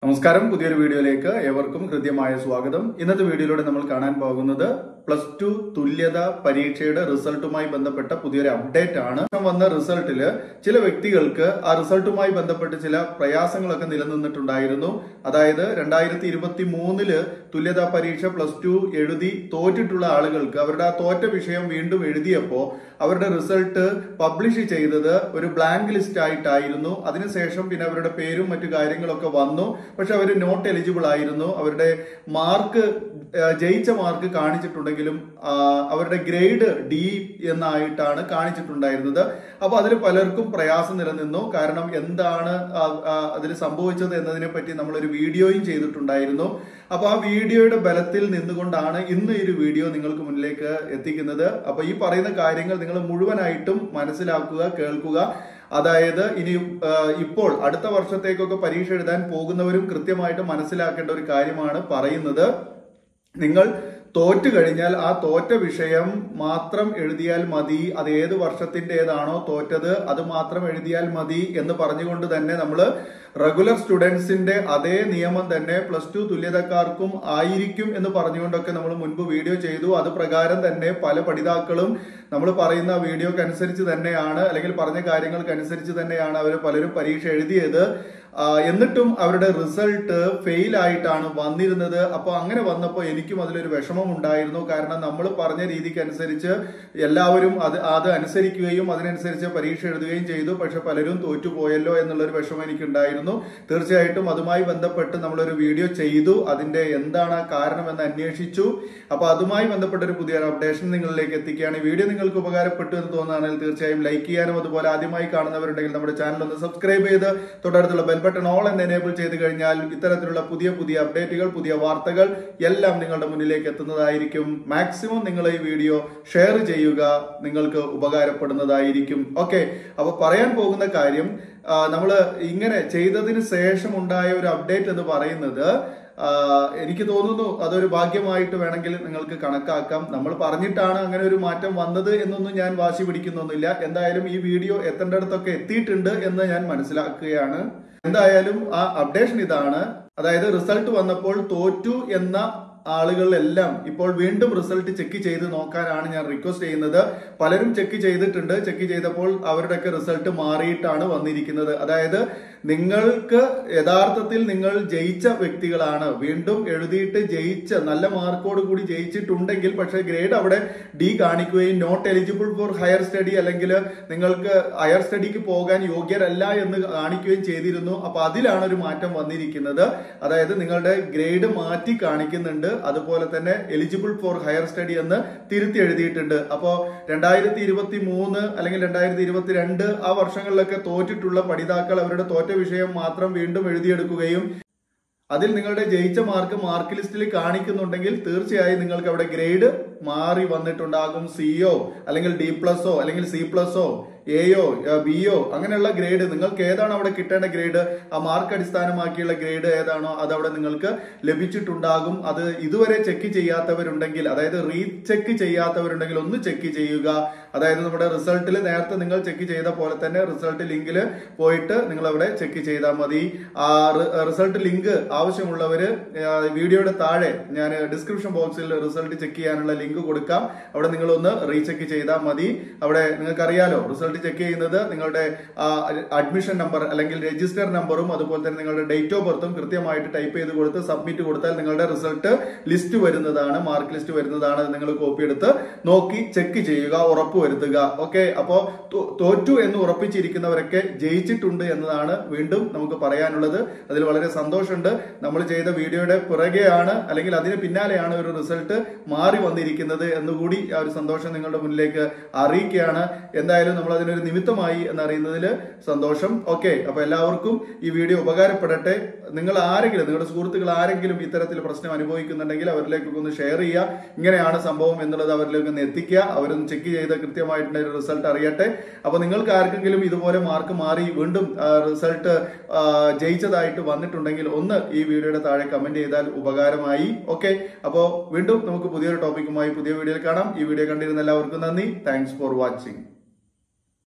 നമസ്കാരം, പുതിയൊരു വീഡിയോയിലേക്ക് ഏവർക്കും ഹൃദ്യമായ സ്വാഗതം. ഇന്നത്തെ വീഡിയോയിലൂടെ നമ്മൾ കാണാൻ പോകുന്നത് +2 തുല്യത പരീക്ഷയുടെ റിസൾട്ടുമായി ബന്ധപ്പെട്ട പുതിയൊരു അപ്ഡേറ്റ് ആണ്. വന്ന റിസൾട്ടില് ചില വ്യക്തികൾക്ക് ആ റിസൾട്ടുമായി ബന്ധപ്പെട്ട് ചില പ്രയാസങ്ങളൊക്കെ നിലനിന്നിട്ടുണ്ടായിരുന്നു. അതായത് 2023 തുല്യതാ പരീക്ഷ +2 എഴുതി തോറ്റിട്ടുള്ള ആളുകൾക്ക് അവരുടെ ആ തോറ്റ വിഷയം വീണ്ടും എഴുതിയപ്പോ അവരുടെ റിസൾട്ട് പബ്ലിഷ് ചെയ്തത് ഒരു ബ്ലാങ്ക് ലിസ്റ്റ് ആയിട്ടായിരുന്നു. അതിനുശേഷം പിന്നെ അവരുടെ പേരും മറ്റു കാര്യങ്ങളൊക്കെ വന്നു. പക്ഷെ അവർ നോട്ട് എലിജിബിൾ ആയിരുന്നു. അവരുടെ മാർക്ക്, ജയിച്ച മാർക്ക് കാണിച്ചിട്ടുണ്ടെങ്കിലും അവരുടെ ഗ്രേഡ് D എന്നായിട്ടാണ് കാണിച്ചിട്ടുണ്ടായിരുന്നത്. അപ്പൊ അതിൽ പലർക്കും പ്രയാസം നിലനിന്നു. കാരണം എന്താണ് അതിൽ സംഭവിച്ചത് എന്നതിനെ പറ്റി നമ്മളൊരു വീഡിയോയും ചെയ്തിട്ടുണ്ടായിരുന്നു. അപ്പൊ ആ വീഡിയോയുടെ ബലത്തിൽ നിന്നുകൊണ്ടാണ് ഇന്ന് ഈ ഒരു വീഡിയോ നിങ്ങൾക്ക് മുന്നിലേക്ക് എത്തിക്കുന്നത്. അപ്പൊ ഈ പറയുന്ന കാര്യങ്ങൾ നിങ്ങൾ മുഴുവനായിട്ടും മനസ്സിലാക്കുക, കേൾക്കുക. അതായത് ഇപ്പോൾ അടുത്ത വർഷത്തേക്കൊക്കെ പരീക്ഷ എഴുതാൻ പോകുന്നവരും കൃത്യമായിട്ട് മനസ്സിലാക്കേണ്ട ഒരു കാര്യമാണ് പറയുന്നത്. നിങ്ങൾ തോറ്റു കഴിഞ്ഞാൽ ആ തോറ്റ വിഷയം മാത്രം എഴുതിയാൽ മതി. അത് ഏത് വർഷത്തിൻ്റെതാണോ തോറ്റത് അത് മാത്രം എഴുതിയാൽ മതി എന്ന് പറഞ്ഞുകൊണ്ട് തന്നെ നമ്മൾ റെഗുലർ സ്റ്റുഡൻസിന്റെ അതേ നിയമം തന്നെ +2 തുല്യതക്കാർക്കും ആയിരിക്കും എന്ന് പറഞ്ഞുകൊണ്ടൊക്കെ നമ്മൾ മുൻപ് വീഡിയോ ചെയ്തു. അത് പ്രകാരം തന്നെ പല പഠിതാക്കളും നമ്മൾ പറയുന്ന വീഡിയോക്കനുസരിച്ച് തന്നെയാണ്, അല്ലെങ്കിൽ പറഞ്ഞ കാര്യങ്ങൾക്കനുസരിച്ച് തന്നെയാണ് അവർ പലരും പരീക്ഷ എഴുതിയത്. എന്നിട്ടും അവരുടെ റിസൾട്ട് ഫെയിൽ ആയിട്ടാണ് വന്നിരുന്നത്. അപ്പൊ അങ്ങനെ വന്നപ്പോൾ എനിക്കും അതിലൊരു വിഷമം ഉണ്ടായിരുന്നു. കാരണം നമ്മൾ പറഞ്ഞ രീതിക്ക് അനുസരിച്ച് എല്ലാവരും അത് അനുസരിക്കുകയും അതിനനുസരിച്ച് പരീക്ഷ എഴുതുകയും ചെയ്തു. പക്ഷെ പലരും തോറ്റുപോയല്ലോ എന്നുള്ളൊരു വിഷമം എനിക്കുണ്ടായിരുന്നു. തീർച്ചയായിട്ടും അതുമായി ബന്ധപ്പെട്ട് നമ്മളൊരു വീഡിയോ ചെയ്തു. അതിന്റെ എന്താണ് കാരണമെന്ന് അന്വേഷിച്ചു. അപ്പൊ അതുമായി ബന്ധപ്പെട്ട ഒരു പുതിയൊരു അപ്ഡേഷൻ നിങ്ങളിലേക്ക് എത്തിക്കുകയാണ്. ഈ വീഡിയോ നിങ്ങൾക്ക് ഉപകാരപ്പെട്ടു എന്ന് തോന്നുകയാണെങ്കിൽ തീർച്ചയായും ലൈക്ക് ചെയ്യാനും, അതുപോലെ ആദ്യമായി കാണുന്നവരുണ്ടെങ്കിൽ നമ്മുടെ ചാനൽ ഒന്ന് സബ്സ്ക്രൈബ് ചെയ്ത് തൊട്ടടുത്തുള്ള ബെൽ ബട്ടൺ ഓൾ എന്ന് എനേബിൾ ചെയ്ത് കഴിഞ്ഞാൽ ഇത്തരത്തിലുള്ള പുതിയ പുതിയ അപ്ഡേറ്റുകൾ, പുതിയ വാർത്തകൾ എല്ലാം നിങ്ങളുടെ മുന്നിലേക്ക് എത്തുന്നതായിരിക്കും. മാക്സിമം നിങ്ങൾ ഈ വീഡിയോ ഷെയർ ചെയ്യുക, നിങ്ങൾക്ക് ഉപകാരപ്പെടുന്നതായിരിക്കും. ഓക്കെ, അപ്പൊ പറയാൻ പോകുന്ന കാര്യം, നമ്മൾ ഇങ്ങനെ ചെയ്തതിന് ശേഷം ഉണ്ടായ ഒരു അപ്ഡേറ്റ് എന്ന് പറയുന്നത് എനിക്ക് തോന്നുന്നു അതൊരു ഭാഗ്യമായിട്ട് വേണമെങ്കിൽ നിങ്ങൾക്ക് കണക്കാക്കാം. നമ്മൾ പറഞ്ഞിട്ടാണ് അങ്ങനെ ഒരു മാറ്റം വന്നത് എന്നൊന്നും ഞാൻ വാശി പിടിക്കുന്നൊന്നുമില്ല. എന്തായാലും ഈ വീഡിയോ എത്തേണ്ടടുത്തൊക്കെ എത്തിയിട്ടുണ്ട് എന്ന് ഞാൻ മനസ്സിലാക്കുകയാണ്. എന്തായാലും ആ അപ്ഡേഷൻ ഇതാണ്. അതായത് റിസൾട്ട് വന്നപ്പോൾ തോറ്റു എന്ന ആളുകളെല്ലാം ഇപ്പോൾ വീണ്ടും റിസൾട്ട് ചെക്ക് ചെയ്ത് നോക്കാനാണ് ഞാൻ റിക്വസ്റ്റ് ചെയ്യുന്നത്. പലരും ചെക്ക് ചെയ്തിട്ടുണ്ട്. ചെക്ക് ചെയ്തപ്പോൾ അവരുടെയൊക്കെ റിസൾട്ട് മാറിയിട്ടാണ് വന്നിരിക്കുന്നത്. അതായത് നിങ്ങൾക്ക് യഥാർത്ഥത്തിൽ നിങ്ങൾ ജയിച്ച വ്യക്തികളാണ്, വീണ്ടും എഴുതിയിട്ട് ജയിച്ച നല്ല മാർക്കോട് കൂടി ജയിച്ചിട്ടുണ്ടെങ്കിൽ പക്ഷേ ഗ്രേഡ് അവിടെ D കാണിക്കുകയും not eligible for higher study, അല്ലെങ്കിൽ നിങ്ങൾക്ക് ഹയർ സ്റ്റഡിക്ക് പോകാൻ യോഗ്യരല്ല എന്ന് കാണിക്കുകയും ചെയ്തിരുന്നു. അപ്പൊ അതിലാണ് ഒരു മാറ്റം വന്നിരിക്കുന്നത്. അതായത് നിങ്ങളുടെ ഗ്രേഡ് മാറ്റി കാണിക്കുന്നുണ്ട്. അതുപോലെ തന്നെ എലിജിബിൾ ഫോർ ഹയർ സ്റ്റഡി എന്ന് തിരുത്തി എഴുതിയിട്ടുണ്ട്. അപ്പോ 2023 അല്ലെങ്കിൽ 2022 ആ വർഷങ്ങളിലൊക്കെ തോറ്റിട്ടുള്ള പഠിതാക്കൾ അവരുടെ തോറ്റ വിഷയം മാത്രം വീണ്ടും എഴുതിയെടുക്കുകയും അതിൽ നിങ്ങളുടെ ജയിച്ച മാർക്ക് ലിസ്റ്റിൽ കാണിക്കുന്നുണ്ടെങ്കിൽ തീർച്ചയായും നിങ്ങൾക്ക് അവിടെ ഗ്രേഡ് മാറി വന്നിട്ടുണ്ടാകും. CO അല്ലെങ്കിൽ D+, അല്ലെങ്കിൽ C+, Aയോ Bയോ അങ്ങനെയുള്ള ഗ്രേഡ് നിങ്ങൾക്ക് ഏതാണ് അവിടെ കിട്ടേണ്ട ഗ്രേഡ്, ആ മാർക്ക് അടിസ്ഥാനമാക്കിയുള്ള ഗ്രേഡ് ഏതാണോ അത് അവിടെ നിങ്ങൾക്ക് ലഭിച്ചിട്ടുണ്ടാകും. അത് ഇതുവരെ ചെക്ക് ചെയ്യാത്തവരുണ്ടെങ്കിൽ, അതായത് റീചെക്ക് ചെയ്യാത്തവരുണ്ടെങ്കിൽ ഒന്ന് ചെക്ക് ചെയ്യുക. അതായത് നമ്മുടെ റിസൾട്ടിൽ നേരത്തെ നിങ്ങൾ ചെക്ക് ചെയ്ത പോലെ തന്നെ റിസൾട്ട് ലിങ്കിൽ പോയിട്ട് നിങ്ങൾ അവിടെ ചെക്ക് ചെയ്താൽ മതി. ആ റിസൾട്ട് ലിങ്ക് ആവശ്യമുള്ളവര് വീഡിയോയുടെ താഴെ ഞാൻ ഡിസ്ക്രിപ്ഷൻ ബോക്സിൽ റിസൾട്ട് ചെക്ക് ചെയ്യാനുള്ള ലിങ്ക് കൊടുക്കാം. അവിടെ നിങ്ങൾ ഒന്ന് റീചെക്ക് ചെയ്താൽ മതി. അവിടെ നിങ്ങൾക്കറിയാലോ റിസൾട്ട് ചെക്ക് ചെയ്യുന്നത് നിങ്ങളുടെ അഡ്മിഷൻ നമ്പർ അല്ലെങ്കിൽ രജിസ്റ്റർ നമ്പറും അതുപോലെ തന്നെ നിങ്ങളുടെ ഡേറ്റ് ഓഫ് ബർത്തും കൃത്യമായിട്ട് ടൈപ്പ് ചെയ്ത് കൊടുത്ത് സബ്മിറ്റ് കൊടുത്താൽ നിങ്ങളുടെ റിസൾട്ട് ലിസ്റ്റ് വരുന്നതാണ്, മാർക്ക് ലിസ്റ്റ് വരുന്നതാണ്. നിങ്ങൾ കോപ്പി എടുത്ത് നോക്കി ചെക്ക് ചെയ്യുക, ഉറപ്പുവരുത്തുക. ഓക്കെ, അപ്പോ തോറ്റു എന്ന് ഉറപ്പിച്ചിരിക്കുന്നവരൊക്കെ ജയിച്ചിട്ടുണ്ട് എന്നതാണ് വീണ്ടും നമുക്ക് പറയാനുള്ളത്. അതിൽ വളരെ സന്തോഷമുണ്ട്. നമ്മൾ ചെയ്ത വീഡിയോയുടെ പുറകെയാണ് അല്ലെങ്കിൽ അതിന് പിന്നാലെയാണ് ഒരു റിസൾട്ട് മാറി വന്നിരിക്കുന്നത് എന്നുകൂടി ആ ഒരു സന്തോഷം നിങ്ങളുടെ മുന്നിലേക്ക് അറിയിക്കുകയാണ്. എന്തായാലും നമ്മൾ അതിനൊരു നിമിത്തമായി എന്നറിയുന്നതിൽ സന്തോഷം. ഓക്കെ, അപ്പൊ എല്ലാവർക്കും ഈ വീഡിയോ ഉപകാരപ്പെടട്ടെ. നിങ്ങൾ ആരെങ്കിലും, നിങ്ങളുടെ സുഹൃത്തുക്കൾ ആരെങ്കിലും ഇത്തരത്തിൽ പ്രശ്നം അനുഭവിക്കുന്നുണ്ടെങ്കിൽ അവരിലേക്കൊക്കെ ഒന്ന് ഷെയർ ചെയ്യുക. ഇങ്ങനെയാണ് സംഭവം എന്നുള്ളത് അവരിലേക്ക് ഒന്ന് എത്തിക്കുക. അവരൊന്ന് ചെക്ക് ചെയ്ത് കൃത്യമായിട്ടുള്ള ഒരു റിസൾട്ട് അറിയട്ടെ. അപ്പൊ നിങ്ങൾക്ക് ആർക്കെങ്കിലും ഇതുപോലെ മാർക്ക് മാറി വീണ്ടും റിസൾട്ട് ജയിച്ചതായിട്ട് വന്നിട്ടുണ്ടെങ്കിൽ ഒന്ന് ഈ വീഡിയോയുടെ താഴെ കമന്റ് ചെയ്താൽ ഉപകാരമായി. ഓക്കെ, അപ്പോ വീണ്ടും നമുക്ക് പുതിയൊരു ടോപ്പിക്കുമായി പുതിയ വീഡിയോയിൽ കാണാം. ഈ വീഡിയോ കണ്ടിരുന്ന എല്ലാവർക്കും നന്ദി. Thanks for watching.